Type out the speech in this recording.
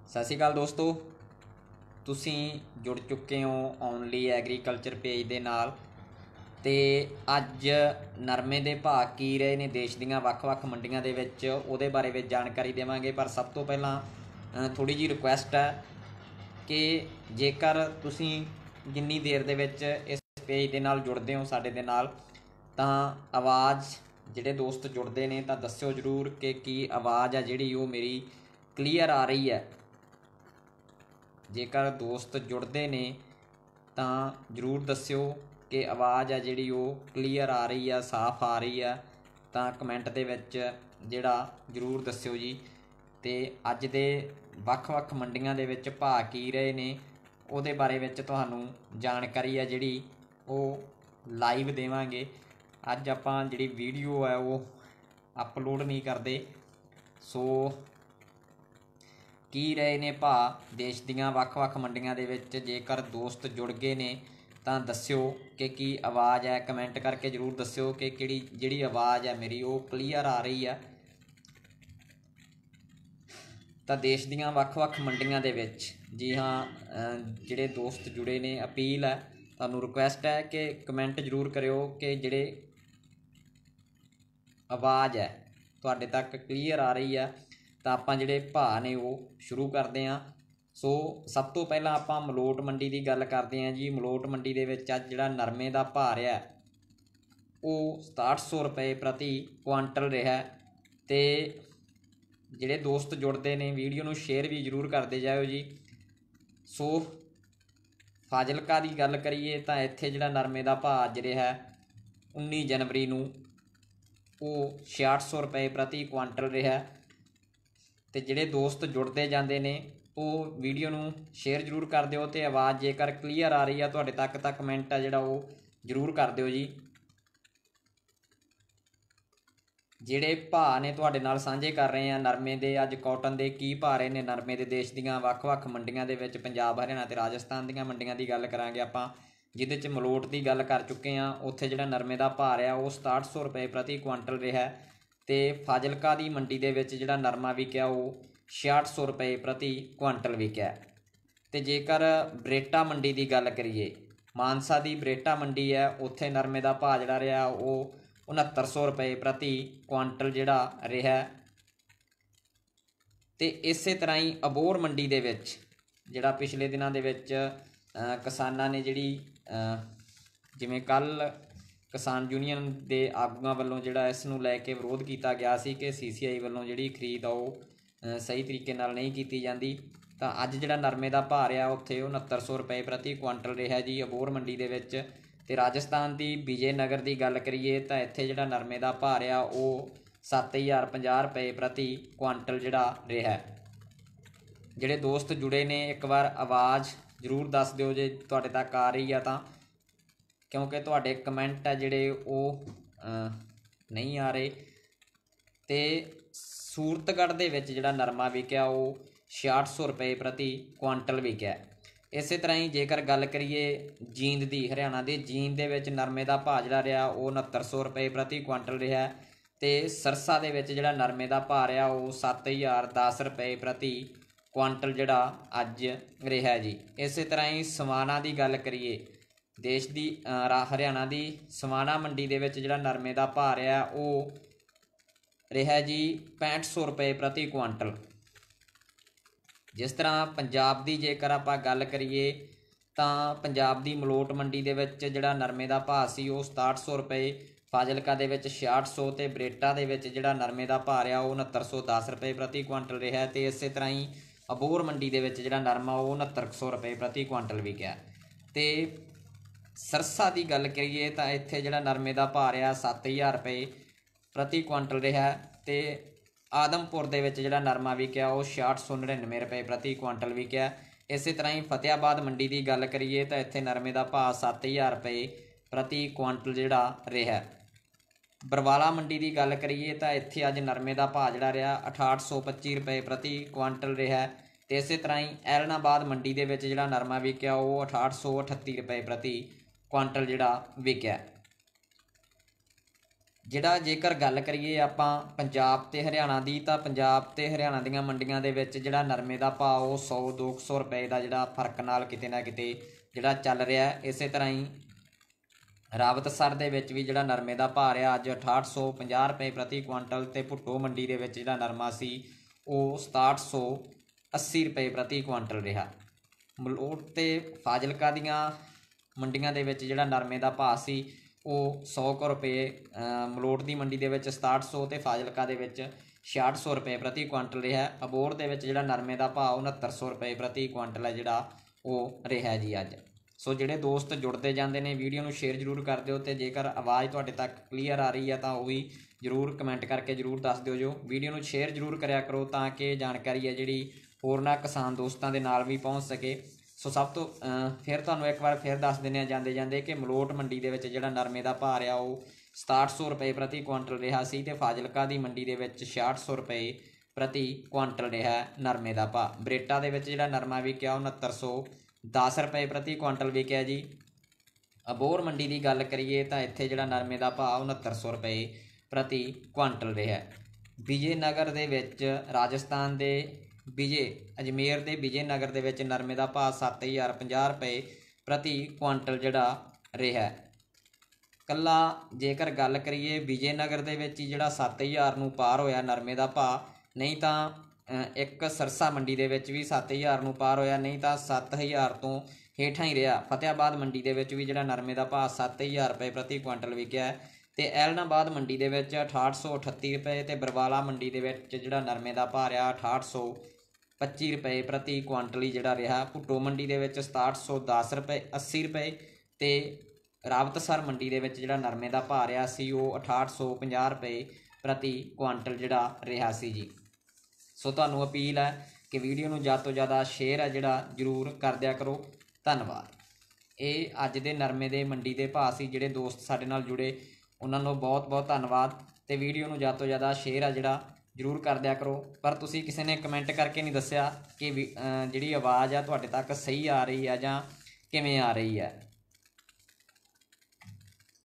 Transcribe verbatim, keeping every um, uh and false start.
ਸਤਿ ਸ਼੍ਰੀ ਅਕਾਲ ਦੋਸਤੋ, ਤੁਸੀਂ ਜੁੜ ਚੁੱਕੇ ਹੋ ਓਨਲੀ ਐਗਰੀਕਲਚਰ ਪੇਜ ਦੇ ਨਾਲ। ਤੇ ਅੱਜ ਨਰਮੇ ਦੇ ਭਾਅ ਕੀ ਰਹੇ ਨੇ ਦੇਸ਼ ਦੀਆਂ ਵੱਖ-ਵੱਖ ਮੰਡੀਆਂ ਦੇ ਵਿੱਚ, ਉਹਦੇ ਬਾਰੇ ਵਿੱਚ ਜਾਣਕਾਰੀ ਦੇਵਾਂਗੇ। ਪਰ ਸਭ ਤੋਂ ਪਹਿਲਾਂ ਥੋੜ੍ਹੀ ਜਿਹੀ ਰਿਕੁਐਸਟ ਹੈ ਕਿ ਜੇਕਰ ਤੁਸੀਂ ਜਿੰਨੀ ਦੇਰ ਦੇ ਵਿੱਚ ਇਸ ਪੇਜ ਦੇ ਨਾਲ ਜੁੜਦੇ ਹੋ ਸਾਡੇ ਦੇ ਨਾਲ, ਤਾਂ ਆਵਾਜ਼ ਜਿਹੜੇ ਦੋਸਤ ਜੁੜਦੇ ਨੇ ਤਾਂ ਦੱਸਿਓ ਜ਼ਰੂਰ ਕਿ ਕੀ ਆਵਾਜ਼ ਆ ਜਿਹੜੀ ਉਹ ਮੇਰੀ ਕਲੀਅਰ ਆ ਰਹੀ ਹੈ। ਜੇਕਰ ਦੋਸਤ ਜੁੜਦੇ ਨੇ ਤਾਂ ਜ਼ਰੂਰ ਦੱਸਿਓ ਕਿ ਆਵਾਜ਼ ਆ ਜਿਹੜੀ ਉਹ ਕਲੀਅਰ ਆ ਰਹੀ ਆ, ਸਾਫ਼ ਆ ਰਹੀ ਆ, ਤਾਂ ਕਮੈਂਟ ਦੇ ਵਿੱਚ ਜਿਹੜਾ ਜ਼ਰੂਰ ਦੱਸਿਓ ਜੀ। ਅਤੇ ਅੱਜ ਦੇ ਵੱਖ-ਵੱਖ ਮੰਡੀਆਂ ਦੇ ਵਿੱਚ ਭਾਅ ਕੀ ਰਹੇ ਨੇ ਉਹਦੇ ਬਾਰੇ ਵਿੱਚ ਤੁਹਾਨੂੰ ਜਾਣਕਾਰੀ ਆ ਜਿਹੜੀ ਉਹ ਲਾਈਵ ਦੇਵਾਂਗੇ। ਅੱਜ ਆਪਾਂ ਜਿਹੜੀ ਵੀਡੀਓ ਹੈ ਉਹ ਅਪਲੋਡ ਨਹੀਂ ਕਰਦੇ। ਸੋ ਕੀ ਰਹੇ ਨੇ ਭਾਅ ਦੇਸ਼ ਦੀਆਂ ਵੱਖ-ਵੱਖ ਮੰਡੀਆਂ ਦੇ ਵਿੱਚ, ਜੇਕਰ ਦੋਸਤ ਜੁੜ ਗਏ ਨੇ ਤਾਂ ਦੱਸਿਓ ਕਿ ਕੀ ਆਵਾਜ਼ ਹੈ। ਕਮੈਂਟ ਕਰਕੇ ਜ਼ਰੂਰ ਦੱਸਿਓ ਕਿ ਕਿਹੜੀ ਜਿਹੜੀ ਆਵਾਜ਼ ਹੈ ਮੇਰੀ ਉਹ ਕਲੀਅਰ ਆ ਰਹੀ ਆ। ਤਾਂ ਦੇਸ਼ ਦੀਆਂ ਵੱਖ-ਵੱਖ ਮੰਡੀਆਂ ਦੇ ਵਿੱਚ, ਜੀ ਹਾਂ, ਜਿਹੜੇ ਦੋਸਤ ਜੁੜੇ ਨੇ, ਅਪੀਲ ਹੈ ਤੁਹਾਨੂੰ, ਰਿਕੁਐਸਟ ਹੈ ਕਿ ਕਮੈਂਟ ਜ਼ਰੂਰ ਕਰਿਓ ਕਿ ਜਿਹੜੇ ਆਵਾਜ਼ ਹੈ ਤੁਹਾਡੇ ਤੱਕ ਕਲੀਅਰ ਆ ਰਹੀ ਆ। ਤਾਂ ਆਪਾਂ ਜਿਹੜੇ ਭਾਅ ਨੇ ਉਹ ਸ਼ੁਰੂ ਕਰਦੇ ਹਾਂ। ਸੋ ਸਭ ਤੋਂ ਪਹਿਲਾਂ ਆਪਾਂ ਮਲੋਟ ਮੰਡੀ ਦੀ ਗੱਲ ਕਰਦੇ ਹਾਂ ਜੀ। ਮਲੋਟ ਮੰਡੀ ਦੇ ਵਿੱਚ ਅੱਜ ਜਿਹੜਾ ਨਰਮੇ ਦਾ ਭਾਅ ਰਿਹਾ ਉਹ ਸਤਾਹਠ ਸੌ ਰੁਪਏ ਪ੍ਰਤੀ ਕੁਆਂਟਲ ਰਿਹਾ। ਅਤੇ ਜਿਹੜੇ ਦੋਸਤ ਜੁੜਦੇ ਨੇ ਵੀਡੀਓ ਨੂੰ ਸ਼ੇਅਰ ਵੀ ਜ਼ਰੂਰ ਕਰਦੇ ਜਾਇਓ ਜੀ। ਸੋ ਫਾਜ਼ਿਲਕਾ ਦੀ ਗੱਲ ਕਰੀਏ ਤਾਂ ਇੱਥੇ ਜਿਹੜਾ ਨਰਮੇ ਦਾ ਭਾਅ ਅੱਜ ਰਿਹਾ ਉੱਨੀ ਜਨਵਰੀ ਨੂੰ ਉਹ ਛਿਆਹਠ ਸੌ ਰੁਪਏ ਪ੍ਰਤੀ ਕੁਆਂਟਲ ਰਿਹਾ। ਅਤੇ ਜਿਹੜੇ ਦੋਸਤ ਜੁੜਦੇ ਜਾਂਦੇ ਨੇ ਉਹ ਵੀਡੀਓ ਨੂੰ ਸ਼ੇਅਰ ਜ਼ਰੂਰ ਕਰ ਦਿਓ। ਅਤੇ ਆਵਾਜ਼ ਜੇਕਰ ਕਲੀਅਰ ਆ ਰਹੀ ਆ ਤੁਹਾਡੇ ਤੱਕ ਤਾਂ ਕਮੈਂਟ ਆ ਜਿਹੜਾ ਉਹ ਜ਼ਰੂਰ ਕਰ ਦਿਓ ਜੀ। ਜਿਹੜੇ ਭਾਅ ਨੇ ਤੁਹਾਡੇ ਨਾਲ ਸਾਂਝੇ ਕਰ ਰਹੇ ਆ ਨਰਮੇ ਦੇ, ਅੱਜ ਕਾਟਨ ਦੇ ਕੀ ਭਾਅ ਰਹੇ ਨੇ ਨਰਮੇ ਦੇ ਦੇਸ਼ ਦੀਆਂ ਵੱਖ-ਵੱਖ ਮੰਡੀਆਂ ਦੇ ਵਿੱਚ। ਪੰਜਾਬ, ਹਰਿਆਣਾ ਅਤੇ ਰਾਜਸਥਾਨ ਦੀਆਂ ਮੰਡੀਆਂ ਦੀ ਗੱਲ ਕਰਾਂਗੇ ਆਪਾਂ, ਜਿਹਦੇ 'ਚ ਮਲੋਟ ਦੀ ਗੱਲ ਕਰ ਚੁੱਕੇ ਹਾਂ। ਉੱਥੇ ਜਿਹੜਾ ਨਰਮੇ ਦਾ ਭਾਅ ਰਿਹਾ ਉਹ ਸਤਾਹਠ ਸੌ ਰੁਪਏ ਪ੍ਰਤੀ ਕੁਆਂਟਲ ਰਿਹਾ। ਅਤੇ ਫਾਜ਼ਿਲਕਾ ਦੀ ਮੰਡੀ ਦੇ ਵਿੱਚ ਜਿਹੜਾ ਨਰਮਾ ਵਿਕਿਆ ਉਹ ਛਿਆਹਠ ਸੌ ਰੁਪਏ ਪ੍ਰਤੀ ਕੁਆਂਟਲ ਵਿਕਿਆ। ਅਤੇ ਜੇਕਰ ਬਰੇਟਾ ਮੰਡੀ ਦੀ ਗੱਲ ਕਰੀਏ, ਮਾਨਸਾ ਦੀ ਬਰੇਟਾ ਮੰਡੀ ਹੈ, ਉੱਥੇ ਨਰਮੇ ਦਾ ਭਾਅ ਜਿਹੜਾ ਰਿਹਾ ਉਹ ਉਣਹੱਤਰ ਸੌ ਰੁਪਏ ਪ੍ਰਤੀ ਕੁਆਂਟਲ ਜਿਹੜਾ ਰਿਹਾ। ਅਤੇ ਇਸੇ ਤਰ੍ਹਾਂ ਹੀ ਅਬੋਹਰ ਮੰਡੀ ਦੇ ਵਿੱਚ ਜਿਹੜਾ ਪਿਛਲੇ ਦਿਨਾਂ ਦੇ ਵਿੱਚ ਕਿਸਾਨਾਂ ਨੇ ਜਿਹੜੀ ਜਿਵੇਂ ਕੱਲ੍ਹ ਕਿਸਾਨ ਯੂਨੀਅਨ ਦੇ ਆਗੂਆਂ ਵੱਲੋਂ ਜਿਹੜਾ ਇਸ ਨੂੰ ਲੈ ਕੇ ਵਿਰੋਧ ਕੀਤਾ ਗਿਆ ਸੀ ਕਿ ਸੀ ਸੀ ਆਈ ਵੱਲੋਂ ਜਿਹੜੀ ਖਰੀਦ ਆ ਉਹ ਸਹੀ ਤਰੀਕੇ ਨਾਲ ਨਹੀਂ ਕੀਤੀ ਜਾਂਦੀ। ਤਾਂ ਅੱਜ ਜਿਹੜਾ ਨਰਮੇ ਦਾ ਭਾਅ ਰਿਹਾ ਉੱਥੇ ਉਣਹੱਤਰ ਸੌ ਰੁਪਏ ਪ੍ਰਤੀ ਕੁਆਂਟਲ ਰਿਹਾ ਜੀ ਅਬੋਹਰ ਮੰਡੀ ਦੇ ਵਿੱਚ। ਅਤੇ ਰਾਜਸਥਾਨ ਦੀ ਵਿਜੇ ਨਗਰ ਦੀ ਗੱਲ ਕਰੀਏ ਤਾਂ ਇੱਥੇ ਜਿਹੜਾ ਨਰਮੇ ਦਾ ਭਾਅ ਰਿਹਾ ਉਹ ਸੱਤ ਹਜ਼ਾਰ ਪੰਜਾਹ ਰੁਪਏ ਪ੍ਰਤੀ ਕੁਆਂਟਲ ਜਿਹੜਾ ਰਿਹਾ। ਜਿਹੜੇ ਦੋਸਤ ਜੁੜੇ ਨੇ ਇੱਕ ਵਾਰ ਆਵਾਜ਼ ਜ਼ਰੂਰ ਦੱਸ ਦਿਓ ਜੇ ਤੁਹਾਡੇ ਤੱਕ ਆ ਰਹੀ ਆ ਤਾਂ, ਕਿਉਂਕਿ ਤੁਹਾਡੇ ਕਮੈਂਟ ਆ ਜਿਹੜੇ ਉਹ ਨਹੀਂ ਆ ਰਹੇ। ਅਤੇ ਸੂਰਤਗੜ੍ਹ ਦੇ ਵਿੱਚ ਜਿਹੜਾ ਨਰਮਾ ਵਿਕਿਆ ਉਹ ਛਿਆਹਠ ਸੌ ਰੁਪਏ ਪ੍ਰਤੀ ਕੁਆਂਟਲ ਵਿਕਿਆ। ਇਸੇ ਤਰ੍ਹਾਂ ਹੀ ਜੇਕਰ ਗੱਲ ਕਰੀਏ ਜੀਂਦ ਦੀ, ਹਰਿਆਣਾ ਦੇ ਜੀਂਦ ਦੇ ਵਿੱਚ ਨਰਮੇ ਦਾ ਭਾਅ ਜਿਹੜਾ ਰਿਹਾ ਉਹ ਉਣਹੱਤਰ ਸੌ ਰੁਪਏ ਪ੍ਰਤੀ ਕੁਆਂਟਲ ਰਿਹਾ। ਅਤੇ ਸਰਸਾ ਦੇ ਵਿੱਚ ਜਿਹੜਾ ਨਰਮੇ ਦਾ ਭਾਅ ਰਿਹਾ ਉਹ ਸੱਤ ਹਜ਼ਾਰ ਦਸ ਰੁਪਏ ਪ੍ਰਤੀ ਕੁਆਂਟਲ ਜਿਹੜਾ ਅੱਜ ਰਿਹਾ ਜੀ। ਇਸੇ ਤਰ੍ਹਾਂ ਹੀ ਸਮਾਣਾ ਦੀ ਗੱਲ ਕਰੀਏ, ਦੇਸ਼ ਦੀ ਹਰਿਆਣਾ ਦੀ ਸਮਾਣਾ ਮੰਡੀ ਦੇ ਵਿੱਚ ਜਿਹੜਾ ਨਰਮੇ ਦਾ ਭਾਅ ਰਿਹਾ ਉਹ ਰਿਹਾ ਜੀ ਪੈਂਹਠ ਸੌ ਰੁਪਏ ਪ੍ਰਤੀ ਕੁਆਂਟਲ। ਜਿਸ ਤਰ੍ਹਾਂ ਪੰਜਾਬ ਦੀ ਜੇਕਰ ਆਪਾਂ ਗੱਲ ਕਰੀਏ ਤਾਂ ਪੰਜਾਬ ਦੀ ਮਲੋਟ ਮੰਡੀ ਦੇ ਵਿੱਚ ਜਿਹੜਾ ਨਰਮੇ ਦਾ ਭਾਅ ਸੀ ਉਹ ਸਤਾਹਠ ਸੌ ਰੁਪਏ, ਫਾਜ਼ਿਲਕਾ ਦੇ ਵਿੱਚ ਛਿਆਹਠ ਸੌ, ਅਤੇ ਬਰੇਟਾ ਦੇ ਵਿੱਚ ਜਿਹੜਾ ਨਰਮੇ ਦਾ ਭਾਅ ਰਿਹਾ ਉਹ ਉਣਹੱਤਰ ਸੌ ਦਸ ਰੁਪਏ ਪ੍ਰਤੀ ਕੁਆਂਟਲ ਰਿਹਾ। ਅਤੇ ਇਸੇ ਤਰ੍ਹਾਂ ਹੀ ਅਬੋਹਰ ਮੰਡੀ ਦੇ ਵਿੱਚ ਜਿਹੜਾ ਨਰਮਾ ਉਹ ਉਣਹੱਤਰ ਸੌ ਰੁਪਏ ਪ੍ਰਤੀ ਕੁਆਂਟਲ ਵਿਕਿਆ। ਅਤੇ ਸਰਸਾ ਦੀ ਗੱਲ ਕਰੀਏ ਤਾਂ ਇੱਥੇ ਜਿਹੜਾ ਨਰਮੇ ਦਾ ਭਾਅ ਰਿਹਾ ਸੱਤ ਹਜ਼ਾਰ ਰੁਪਏ ਪ੍ਰਤੀ ਕੁਆਂਟਲ ਰਿਹਾ। ਅਤੇ ਆਦਮਪੁਰ ਦੇ ਵਿੱਚ ਜਿਹੜਾ ਨਰਮਾ ਵਿਕਿਆ ਉਹ ਛਿਆਹਠ ਸੌ ਨੜਿਨਵੇਂ ਰੁਪਏ ਪ੍ਰਤੀ ਕੁਆਂਟਲ ਵਿਕਿਆ। ਇਸੇ ਤਰ੍ਹਾਂ ਹੀ ਫਤਿਆਬਾਦ ਮੰਡੀ ਦੀ ਗੱਲ ਕਰੀਏ ਤਾਂ ਇੱਥੇ ਨਰਮੇ ਦਾ ਭਾਅ ਸੱਤ ਹਜ਼ਾਰ ਰੁਪਏ ਪ੍ਰਤੀ ਕੁਆਂਟਲ ਜਿਹੜਾ ਰਿਹਾ। ਬਰਵਾਲਾ ਮੰਡੀ ਦੀ ਗੱਲ ਕਰੀਏ ਤਾਂ ਇੱਥੇ ਅੱਜ ਨਰਮੇ ਦਾ ਭਾਅ ਜਿਹੜਾ ਰਿਹਾ ਅਠਾਹਠ ਸੌ ਪੱਚੀ ਰੁਪਏ ਪ੍ਰਤੀ ਕੁਆਂਟਲ ਰਿਹਾ। ਅਤੇ ਇਸੇ ਤਰ੍ਹਾਂ ਹੀ ਐਲਨਾਬਾਦ ਮੰਡੀ ਦੇ ਵਿੱਚ ਜਿਹੜਾ ਨਰਮਾ ਵਿਕਿਆ ਉਹ ਅਠਾਹਠ ਸੌ ਅਠੱਤੀ ਰੁਪਏ ਪ੍ਰਤੀ ਕੁਆਂਟਲ ਜਿਹੜਾ ਵਿਕਿਆ। ਜਿਹੜਾ ਜੇਕਰ ਗੱਲ ਕਰੀਏ ਆਪਾਂ ਪੰਜਾਬ ਤੇ ਹਰਿਆਣਾ ਦੀ, ਤਾਂ ਪੰਜਾਬ ਤੇ ਹਰਿਆਣਾ ਦੀਆਂ ਮੰਡੀਆਂ ਦੇ ਵਿੱਚ ਜਿਹੜਾ ਨਰਮੇ ਦਾ ਭਾਅ ਉਹ ਸੌ ਦੋ ਸੌ ਰੁਪਏ ਦਾ ਜਿਹੜਾ ਫਰਕ ਨਾਲ ਕਿਤੇ ਨਾ ਕਿਤੇ ਜਿਹੜਾ ਚੱਲ ਰਿਹਾ। ਇਸੇ ਤਰ੍ਹਾਂ ਹੀ ਰਾਵਤਸਰ ਦੇ ਵਿੱਚ ਵੀ ਜਿਹੜਾ ਨਰਮੇ ਦਾ ਭਾਅ ਰਿਹਾ ਅੱਜ ਅਠਾਹਠ ਸੌ ਪੰਜਾਹ ਰੁਪਏ ਪ੍ਰਤੀ ਕੁਆਂਟਲ, ਤੇ ਭੁੱਟੋ ਮੰਡੀ ਦੇ ਵਿੱਚ ਜਿਹੜਾ ਨਰਮਾ ਸੀ ਉਹ ਸਤਾਹਠ ਸੌ ਅੱਸੀ ਰੁਪਏ ਪ੍ਰਤੀ ਕੁਆਂਟਲ ਰਿਹਾ। ਮਲੋਟ ਤੇ ਫਾਜ਼ਿਲਕਾ ਦੀਆਂ ਮੰਡੀਆਂ ਦੇ ਵਿੱਚ ਜਿਹੜਾ ਨਰਮੇ ਦਾ ਭਾਅ ਸੀ ਉਹ ਸੌ ਕੁ ਰੁਪਏ, ਮਲੋਟ ਦੀ ਮੰਡੀ ਦੇ ਵਿੱਚ ਸਤਾਹਠ ਸੌ ਅਤੇ ਫਾਜ਼ਿਲਕਾ ਦੇ ਵਿੱਚ ਛਿਆਹਠ ਸੌ ਰੁਪਏ ਪ੍ਰਤੀ ਕੁਆਂਟਲ ਰਿਹਾ। ਅਬੋਹਰ ਦੇ ਵਿੱਚ ਜਿਹੜਾ ਨਰਮੇ ਦਾ ਭਾਅ ਉਣੱਤਰ ਸੌ ਰੁਪਏ ਪ੍ਰਤੀ ਕੁਆਂਟਲ ਹੈ ਜਿਹੜਾ ਉਹ ਰਿਹਾ ਜੀ ਅੱਜ। ਸੋ ਜਿਹੜੇ ਦੋਸਤ ਜੁੜਦੇ ਜਾਂਦੇ ਨੇ ਵੀਡੀਓ ਨੂੰ ਸ਼ੇਅਰ ਜ਼ਰੂਰ ਕਰ ਦਿਓ, ਅਤੇ ਜੇਕਰ ਆਵਾਜ਼ ਤੁਹਾਡੇ ਤੱਕ ਕਲੀਅਰ ਆ ਰਹੀ ਹੈ ਤਾਂ ਉਹ ਵੀ ਜ਼ਰੂਰ ਕਮੈਂਟ ਕਰਕੇ ਜ਼ਰੂਰ ਦੱਸ ਦਿਓ ਜੋ। ਵੀਡੀਓ ਨੂੰ ਸ਼ੇਅਰ ਜ਼ਰੂਰ ਕਰਿਆ ਕਰੋ ਤਾਂ ਕਿ ਜਾਣਕਾਰੀ ਹੈ ਜਿਹੜੀ ਹੋਰਨਾਂ ਕਿਸਾਨ ਦੋਸਤਾਂ ਦੇ ਨਾਲ ਵੀ ਪਹੁੰਚ ਸਕੇ। ਸੋ ਸਭ ਤੋਂ ਫਿਰ ਤੁਹਾਨੂੰ ਇੱਕ ਵਾਰ ਫਿਰ ਦੱਸ ਦਿੰਦੇ ਹਾਂ ਜਾਂਦੇ ਜਾਂਦੇ ਕਿ ਮਲੋਟ ਮੰਡੀ ਦੇ ਵਿੱਚ ਜਿਹੜਾ ਨਰਮੇ ਦਾ ਭਾਅ ਰਿਹਾ ਉਹ ਸਤਾਹਠ ਸੌ ਰੁਪਏ ਪ੍ਰਤੀ ਕੁਆਂਟਲ ਰਿਹਾ ਸੀ, ਅਤੇ ਫਾਜ਼ਿਲਕਾ ਦੀ ਮੰਡੀ ਦੇ ਵਿੱਚ ਛਿਆਹਠ ਸੌ ਰੁਪਏ ਪ੍ਰਤੀ ਕੁਆਂਟਲ ਰਿਹਾ ਨਰਮੇ ਦਾ ਭਾਅ। ਬਰੇਟਾ ਦੇ ਵਿੱਚ ਜਿਹੜਾ ਨਰਮਾ ਵਿਕਿਆ ਉਣੱਤਰ ਸੌ ਦਸ ਰੁਪਏ ਪ੍ਰਤੀ ਕੁਆਂਟਲ ਵਿਕਿਆ ਜੀ। ਅਬੋਹਰ ਮੰਡੀ ਦੀ ਗੱਲ ਕਰੀਏ ਤਾਂ ਇੱਥੇ ਜਿਹੜਾ ਨਰਮੇ ਦਾ ਭਾਅ ਉਣੱਤਰ ਸੌ ਰੁਪਏ ਪ੍ਰਤੀ ਕੁਆਂਟਲ ਰਿਹਾ। ਵਿਜੇ ਨਗਰ ਦੇ ਵਿੱਚ ਰਾਜਸਥਾਨ ਦੇ ਵਿਜੇ ਅਜਮੇਰ ਦੇ ਵਿਜੇ ਨਗਰ ਦੇ ਵਿੱਚ ਨਰਮੇ ਦਾ ਭਾਅ ਸੱਤ ਹਜ਼ਾਰ ਪੰਜਾਹ ਰੁਪਏ ਪ੍ਰਤੀ ਕੁਆਂਟਲ ਜਿਹੜਾ ਰਿਹਾ। ਇਕੱਲਾ ਜੇਕਰ ਗੱਲ ਕਰੀਏ ਵਿਜੇ ਨਗਰ ਦੇ ਵਿੱਚ ਹੀ ਜਿਹੜਾ ਸੱਤ ਹਜ਼ਾਰ ਨੂੰ ਪਾਰ ਹੋਇਆ ਨਰਮੇ ਦਾ ਭਾਅ, ਨਹੀਂ ਤਾਂ ਇੱਕ ਸਰਸਾ ਮੰਡੀ ਦੇ ਵਿੱਚ ਵੀ ਸੱਤ ਹਜ਼ਾਰ ਨੂੰ ਪਾਰ ਹੋਇਆ, ਨਹੀਂ ਤਾਂ ਸੱਤ ਹਜ਼ਾਰ ਤੋਂ ਹੇਠਾਂ ਹੀ ਰਿਹਾ। ਫਤਿਆਬਾਦ ਮੰਡੀ ਦੇ ਵਿੱਚ ਵੀ ਜਿਹੜਾ ਨਰਮੇ ਦਾ ਭਾਅ ਸੱਤ ਹਜ਼ਾਰ ਰੁਪਏ ਪ੍ਰਤੀ ਕੁਆਂਟਲ ਵਿਕਿਆ, ਅਤੇ ਐਲਨਾਬਾਦ ਮੰਡੀ ਦੇ ਵਿੱਚ ਅਠਾਹਠ ਸੌ ਅਠੱਤੀ ਰੁਪਏ, ਅਤੇ ਬਰਵਾਲਾ ਮੰਡੀ ਦੇ ਵਿੱਚ ਜਿਹੜਾ ਨਰਮੇ ਦਾ ਭਾਅ ਰਿਹਾ ਅਠਾਹਠ ਸੌ ਪੱਚੀ ਰੁਪਏ ਪ੍ਰਤੀ ਕੁਆਂਟਲ ਹੀ ਜਿਹੜਾ ਰਿਹਾ। ਭੁੱਟੋ ਮੰਡੀ ਦੇ ਵਿੱਚ ਸਤਾਹਠ ਸੌ ਦਸ ਰੁਪਏ ਅੱਸੀ ਰੁਪਏ, ਅਤੇ ਰਾਵਤਸਰ ਮੰਡੀ ਦੇ ਵਿੱਚ ਜਿਹੜਾ ਨਰਮੇ ਦਾ ਭਾਅ ਰਿਹਾ ਸੀ ਉਹ ਅਠਾਹਠ ਸੌ ਪੰਜਾਹ ਰੁਪਏ ਪ੍ਰਤੀ ਕੁਆਂਟਲ ਜਿਹੜਾ ਰਿਹਾ ਸੀ ਜੀ। ਸੋ ਤੁਹਾਨੂੰ ਅਪੀਲ ਹੈ ਕਿ ਵੀਡੀਓ ਨੂੰ ਜ਼ਿਆਦਾ ਤੋਂ ਜ਼ਿਆਦਾ ਸ਼ੇਅਰ ਹੈ ਜਿਹੜਾ ਜ਼ਰੂਰ ਕਰ ਦਿਆ ਕਰੋ। ਧੰਨਵਾਦ। ਇਹ ਅੱਜ ਦੇ ਨਰਮੇ ਦੇ ਮੰਡੀ ਦੇ ਭਾਅ ਸੀ। ਜਿਹੜੇ ਦੋਸਤ ਸਾਡੇ ਨਾਲ ਜੁੜੇ ਉਹਨਾਂ ਨੂੰ ਬਹੁਤ ਬਹੁਤ ਧੰਨਵਾਦ, ਅਤੇ ਵੀਡੀਓ ਨੂੰ ਜ਼ਿਆਦਾ ਤੋਂ ਜ਼ਿਆਦਾ ਸ਼ੇਅਰ ਹੈ ਜਿਹੜਾ ਜ਼ਰੂਰ ਕਰ ਦਿਆ ਕਰੋ। ਪਰ ਤੁਸੀਂ ਕਿਸੇ ਨੇ ਕਮੈਂਟ ਕਰਕੇ ਨਹੀਂ ਦੱਸਿਆ ਕਿ ਵੀ ਜਿਹੜੀ ਆਵਾਜ਼ ਆ ਤੁਹਾਡੇ ਤੱਕ ਸਹੀ ਆ ਰਹੀ ਹੈ ਜਾਂ ਕਿਵੇਂ ਆ ਰਹੀ ਹੈ।